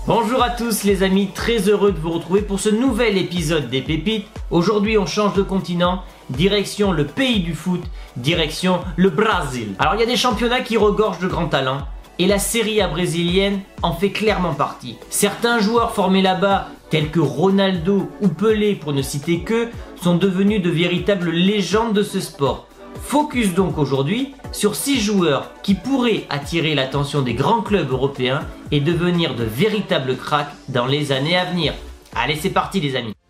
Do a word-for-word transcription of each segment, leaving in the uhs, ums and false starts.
Bonjour à tous les amis, très heureux de vous retrouver pour ce nouvel épisode des Pépites. Aujourd'hui on change de continent, direction le pays du foot, direction le Brésil. Alors il y a des championnats qui regorgent de grands talents et la Serie A brésilienne en fait clairement partie. Certains joueurs formés là-bas, tels que Ronaldo ou Pelé pour ne citer que, sont devenus de véritables légendes de ce sport. Focus donc aujourd'hui sur six joueurs qui pourraient attirer l'attention des grands clubs européens et devenir de véritables cracks dans les années à venir. Allez, c'est parti les amis.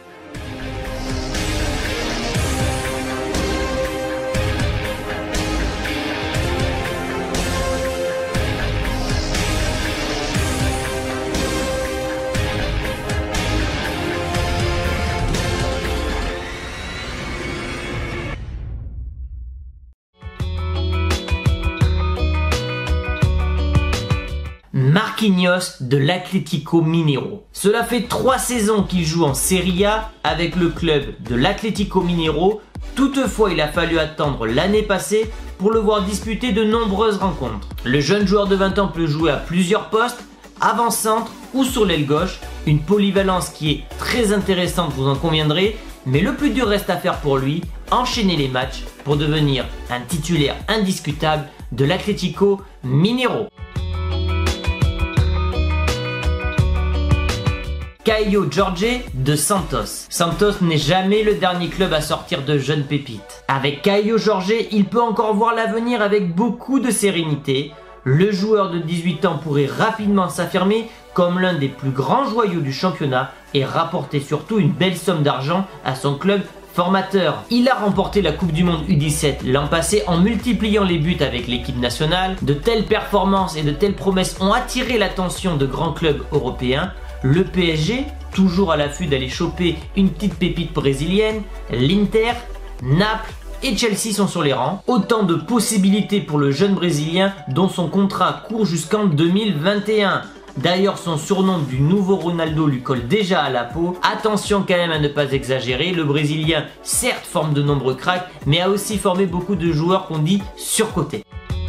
Marquinhos de l'Atlético Mineiro. Cela fait trois saisons qu'il joue en Serie A avec le club de l'Atlético Mineiro. Toutefois, il a fallu attendre l'année passée pour le voir disputer de nombreuses rencontres. Le jeune joueur de vingt ans peut jouer à plusieurs postes, avant-centre ou sur l'aile gauche. Une polyvalence qui est très intéressante, vous en conviendrez. Mais le plus dur reste à faire pour lui, enchaîner les matchs pour devenir un titulaire indiscutable de l'Atlético Mineiro. Caio Jorge de Santos. Santos n'est jamais le dernier club à sortir de jeunes pépites. Avec Caio Jorge, il peut encore voir l'avenir avec beaucoup de sérénité. Le joueur de dix-huit ans pourrait rapidement s'affirmer comme l'un des plus grands joyaux du championnat et rapporter surtout une belle somme d'argent à son club formateur. Il a remporté la Coupe du Monde U dix-sept l'an passé en multipliant les buts avec l'équipe nationale. De telles performances et de telles promesses ont attiré l'attention de grands clubs européens. Le P S G, toujours à l'affût d'aller choper une petite pépite brésilienne, l'Inter, Naples et Chelsea sont sur les rangs. Autant de possibilités pour le jeune brésilien dont son contrat court jusqu'en deux mille vingt et un. D'ailleurs, son surnom du nouveau Ronaldo lui colle déjà à la peau. Attention quand même à ne pas exagérer, le brésilien certes forme de nombreux cracks, mais a aussi formé beaucoup de joueurs qu'on dit surcotés.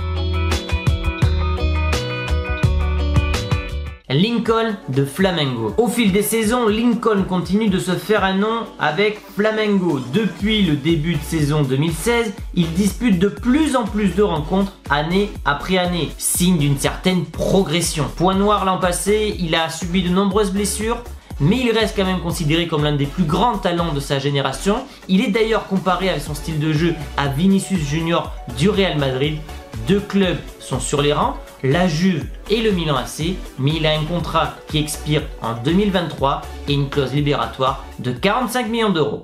Lincoln de Flamengo. Au fil des saisons, Lincoln continue de se faire un nom avec Flamengo. Depuis le début de saison deux mille seize, il dispute de plus en plus de rencontres année après année, signe d'une certaine progression. Point noir l'an passé, il a subi de nombreuses blessures, mais il reste quand même considéré comme l'un des plus grands talents de sa génération. Il est d'ailleurs comparé avec son style de jeu à Vinicius Junior du Real Madrid. Deux clubs sont sur les rangs, la Juve et le Milan A C, mais il a un contrat qui expire en deux mille vingt-trois et une clause libératoire de quarante-cinq millions d'euros.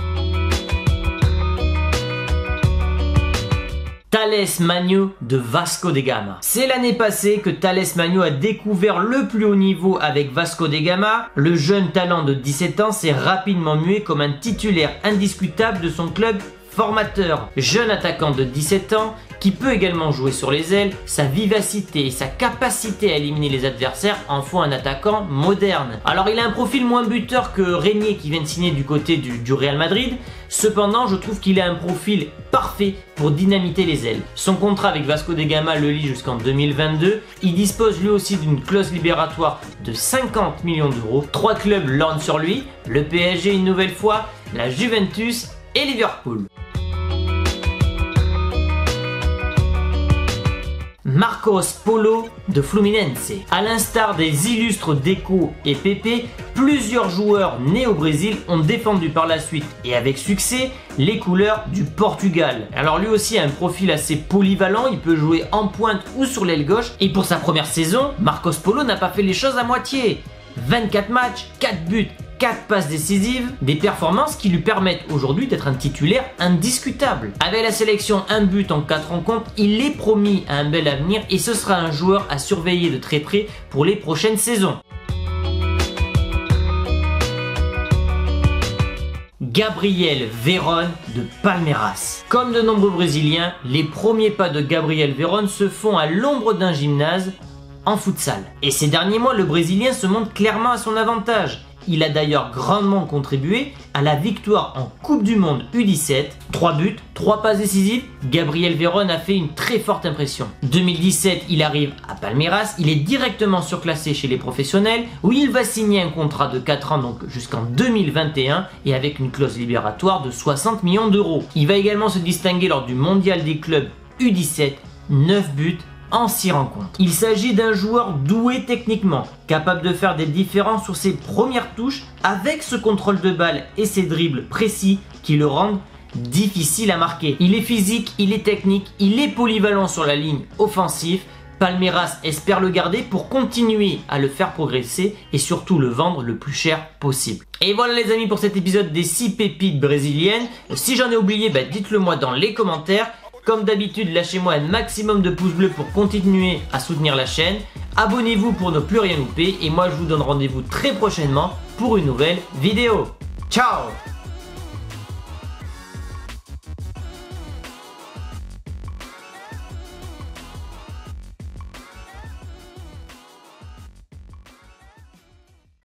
Thales Magno de Vasco da Gama. C'est l'année passée que Thales Magno a découvert le plus haut niveau avec Vasco da Gama. Le jeune talent de dix-sept ans s'est rapidement mué comme un titulaire indiscutable de son club formateur. Jeune attaquant de dix-sept ans qui peut également jouer sur les ailes, sa vivacité et sa capacité à éliminer les adversaires en font un attaquant moderne. Alors il a un profil moins buteur que Régnier qui vient de signer du côté du, du Real Madrid. Cependant, je trouve qu'il a un profil parfait pour dynamiter les ailes. Son contrat avec Vasco da Gama le lie jusqu'en deux mille vingt-deux. Il dispose lui aussi d'une clause libératoire de cinquante millions d'euros. Trois clubs lorgnent sur lui, le P S G une nouvelle fois, la Juventus et Liverpool. Marcos Paulo de Fluminense. A l'instar des illustres Deco et Pepe, plusieurs joueurs nés au Brésil ont défendu par la suite et avec succès les couleurs du Portugal. Alors lui aussi a un profil assez polyvalent, il peut jouer en pointe ou sur l'aile gauche et pour sa première saison, Marcos Paulo n'a pas fait les choses à moitié. vingt-quatre matchs, quatre buts, quatre passes décisives, des performances qui lui permettent aujourd'hui d'être un titulaire indiscutable. Avec la sélection un but en quatre rencontres, il est promis à un bel avenir et ce sera un joueur à surveiller de très près pour les prochaines saisons. Gabriel Veron de Palmeiras. Comme de nombreux Brésiliens, les premiers pas de Gabriel Veron se font à l'ombre d'un gymnase en futsal. Et ces derniers mois, le Brésilien se montre clairement à son avantage. il a d'ailleurs grandement contribué à la victoire en Coupe du Monde U dix-sept. trois buts, trois passes décisives, Gabriel Veron a fait une très forte impression. deux mille dix-sept, il arrive à Palmeiras, il est directement surclassé chez les professionnels où il va signer un contrat de quatre ans, donc jusqu'en deux mille vingt et un, et avec une clause libératoire de soixante millions d'euros. Il va également se distinguer lors du mondial des clubs U dix-sept, neuf buts en six rencontres. Il s'agit d'un joueur doué techniquement, capable de faire des différences sur ses premières touches avec ce contrôle de balle et ses dribbles précis qui le rendent difficile à marquer. Il est physique, il est technique, il est polyvalent sur la ligne offensive. Palmeiras espère le garder pour continuer à le faire progresser et surtout le vendre le plus cher possible. Et voilà les amis pour cet épisode des six pépites brésiliennes. Si j'en ai oublié, bah dites-le moi dans les commentaires. Comme d'habitude, lâchez-moi un maximum de pouces bleus pour continuer à soutenir la chaîne. Abonnez-vous pour ne plus rien louper et moi je vous donne rendez-vous très prochainement pour une nouvelle vidéo. Ciao!